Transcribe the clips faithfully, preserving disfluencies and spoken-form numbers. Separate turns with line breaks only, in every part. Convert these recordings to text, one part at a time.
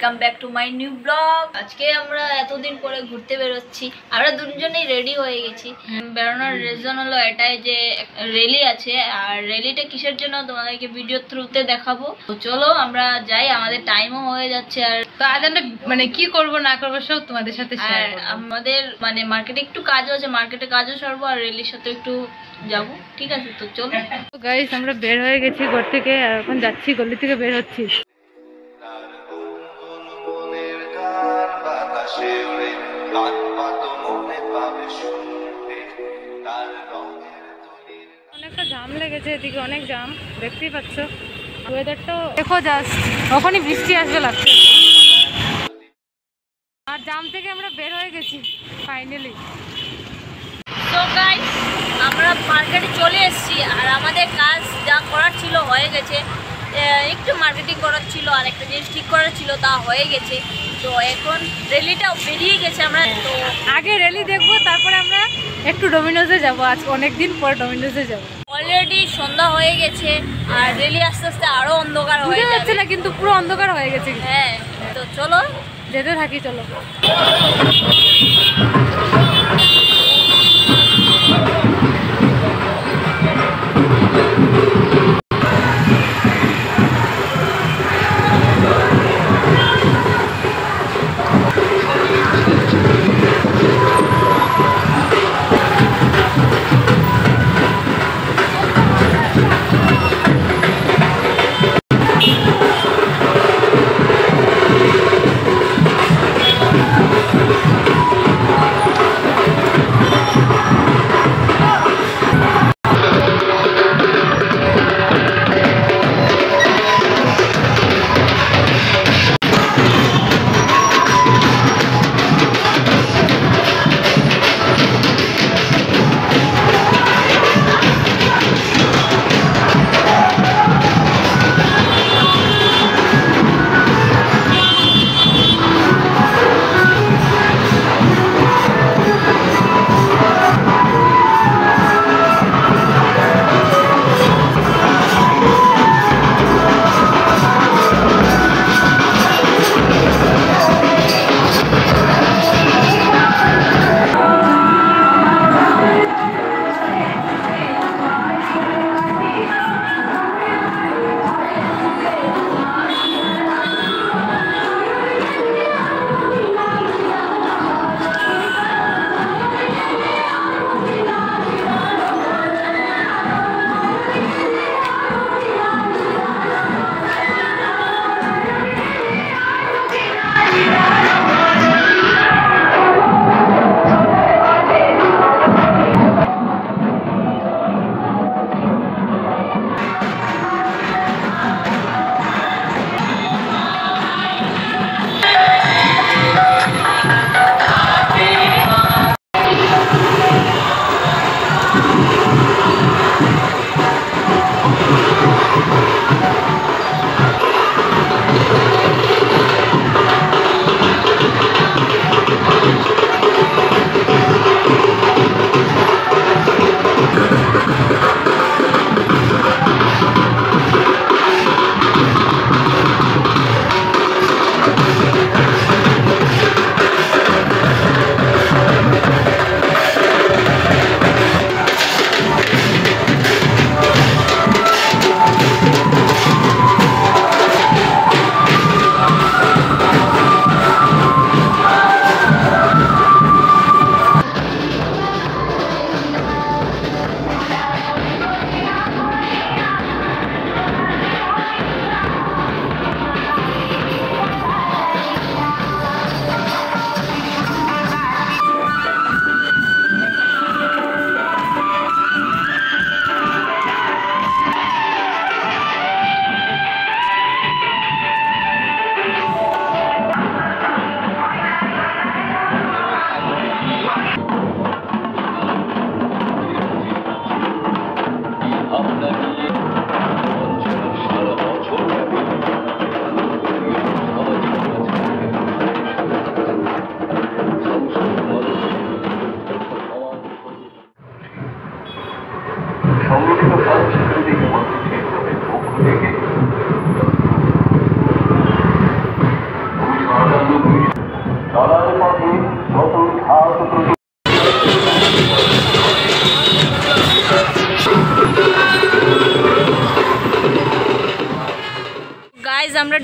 Welcome back to my new blog. আজকে আমরা এতদিন পরে ঘুরতে বেরোচ্ছি। আমরা দুজনেই রেডি হয়ে গেছি। বেরোনোর রিজন হলো এটাই যে র্যালি আছে, আর র্যালিটা কিসের জন্য তোমাদেরকে ভিডিও থ্রুতে দেখাবো। তো চলো আমরা যাই, আমাদের টাইমও হয়ে যাচ্ছে। আর
তো আজ আমরা মানে কি করব না করব সব তোমাদের সাথে শেয়ার করব।
আমাদের মানে মার্কেটে একটু কাজও আছে, মার্কেটে কাজও সারবো আর র্যালির সাথে একটু যাবো। ঠিক আছে, তো চলো।
তো গাইস আমরা বের হয়ে গেছি ঘর থেকে, আর এখন যাচ্ছি, গলি থেকে বের হচ্ছি। অনেকটা জাম লেগেছে, এদিকে অনেক জাম, দেখতেই পাচ্ছ। ওয়েদারটা দেখো জাস্ট, ওখানে বৃষ্টি আসবে লাগছে। আর জাম থেকে আমরা বের হয়ে গেছি ফাইনালি।
তো গাইস আমরা মার্কেটে চলে এসেছি, আর আমাদের কাজ যা করার ছিল হয়ে গেছে। একটু মার্কেটিং করার ছিল, আর একটা জিনিস ঠিক করার ছিল, তা হয়ে গেছে। তো এখন র্যালিটাও বেরিয়ে গেছে। আমরা তো
আগে র্যালি দেখবো, তারপরে আমরা একটু ডোমিনোজে যাবো। আজ অনেকদিন পর ডোমিনোজে যাবো।
অলরেডি সন্ধ্যা হয়ে গেছে, আর র্যালি আস্তে আস্তে আরো অন্ধকার হয়ে যাচ্ছে
না, কিন্তু পুরো অন্ধকার হয়ে গেছে।
হ্যাঁ, তো চলো
যেতে থাকি, চলো।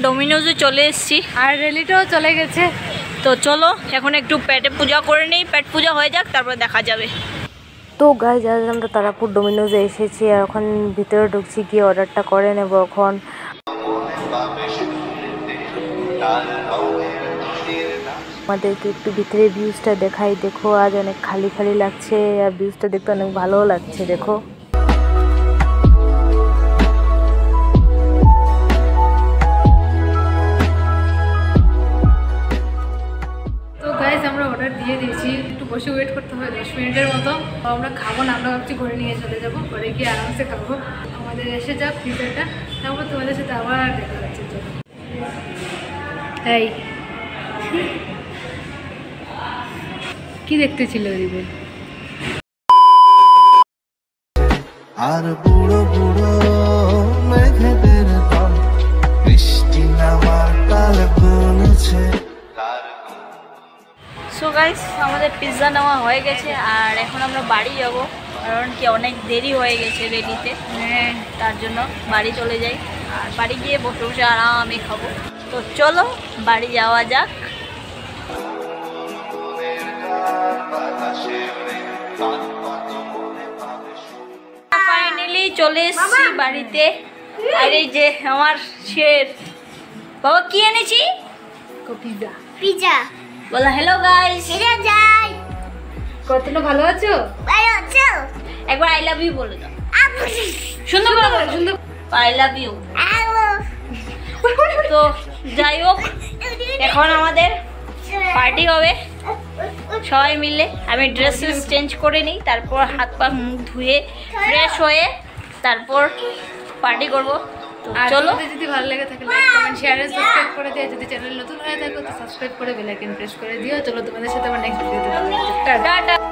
ডোমিনোজে চলে এসেছি
আর রেলিটাও চলে গেছে।
তো চলো এখন একটু পেটে পূজা করে নিই, পেট পূজা হয়ে যাক তারপর দেখা যাবে।
তো গাইজ আজ আমরা তারাপুর ডোমিনোজে এসেছি আর এখন ভিতরে ঢুকছি, গিয়ে অর্ডারটা করে নেব। এখন আমাদেরকে একটু ভিতরে ভিউজটা দেখাই। দেখো আজ অনেক খালি খালি লাগছে আর ভিউজটা দেখতে অনেক ভালো লাগছে। দেখো তো গাইজ আমরা অর্ডার দিয়ে দিয়েছি, একটু বসে ওয়েট করতে হবে দশ মিনিটের মতো। আমরা খাবো না, আমরা ভাবছি ঘরে নিয়ে চলে যাবো, ঘরে গিয়ে আরামসে খাবো। আমাদের এসে যাক পিজাটা, তারপর তোমাদের সাথে আবার দেখা যাচ্ছে। এই কি দেখতে ছিল দিবে
আর বুড়ো বুড়ো মেঘেদের দল বৃষ্টি নামার তাল গুনছে।
সো গাইস আমাদের পিৎজা নেওয়া হয়ে গেছে আর এখন আমরা বাড়ি যাব, কারণ কি অনেক দেরি হয়ে গেছে রেডিতে। হ্যাঁ তার জন্য বাড়ি চলে যাই আর বাড়ি গিয়ে বসে বসে আরামে খাবো। তো চলো বাড়ি যাওয়া যাক। ফাইনালি চলে এসেছি বাড়িতে। আর এই যে আমার শের বাবা কি এনেছি,
পিজা
পিজা
বলো হ্যালো গাইস।
এটা যাই
কতটা ভালো আছো?
ভালো আছো?
একবার আই লাভ ইউ বলে দাও,
আপু
সুন্দর করে বলো, সুন্দর আই লাভ ইউ। তো যাই হোক এখন আমাদের পার্টি হবে সবাই মিলে। আমি ড্রেস চেঞ্জ করে নিই, তারপর হাত পা মুখ ধুয়ে ফ্রেশ হয়ে তারপর পার্টি করব। তো চলো,
যদি ভালো লেগে থাকে লাইক কমেন্ট শেয়ার আর সাবস্ক্রাইব করে দিও। যদি চ্যানেল নতুন হয়ে থাকো তো সাবস্ক্রাইব করে বেল আইকন প্রেস করে দিও। চলো তোমাদের সাথে আমার নেক্সট ভিডিওতে দেখা হবে।
টাটা।